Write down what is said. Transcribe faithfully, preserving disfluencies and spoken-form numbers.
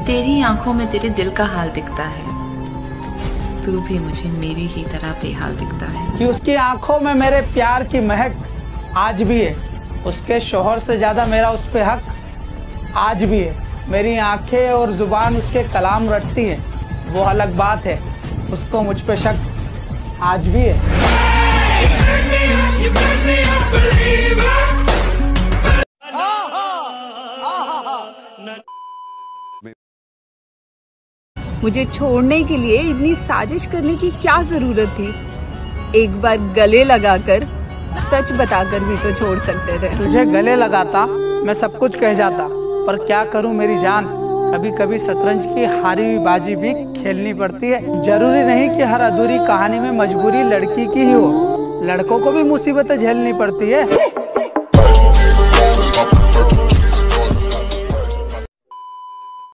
तेरी आंखों में तेरे दिल का हाल दिखता है, तू भी मुझे मेरी ही तरह बेहाल दिखता है। कि उसकी आंखों में मेरे प्यार की महक आज भी है, उसके शोहर से ज्यादा मेरा उस पे हक आज भी है। मेरी आंखें और जुबान उसके कलाम रटती है, वो अलग बात है, उसको मुझ पे शक आज भी है। मुझे छोड़ने के लिए इतनी साजिश करने की क्या जरूरत थी? एक बार गले लगाकर सच बताकर भी तो छोड़ सकते थे। तुझे गले लगाता मैं सब कुछ कह जाता, पर क्या करूं मेरी जान, कभी कभी शतरंज की हारी हुई बाजी भी खेलनी पड़ती है। जरूरी नहीं कि हर अधूरी कहानी में मजबूरी लड़की की ही हो, लड़कों को भी मुसीबतें झेलनी पड़ती है।